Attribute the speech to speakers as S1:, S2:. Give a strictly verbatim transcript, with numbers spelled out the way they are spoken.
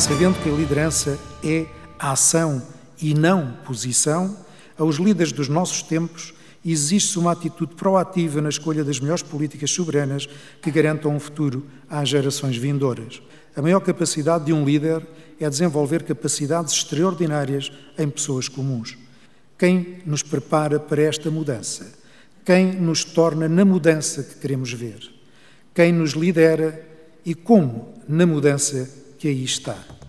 S1: Sabendo que a liderança é ação e não posição, aos líderes dos nossos tempos exige-se uma atitude proativa na escolha das melhores políticas soberanas que garantam um futuro às gerações vindouras. A maior capacidade de um líder é desenvolver capacidades extraordinárias em pessoas comuns. Quem nos prepara para esta mudança? Quem nos torna na mudança que queremos ver? Quem nos lidera e como na mudança que aí está?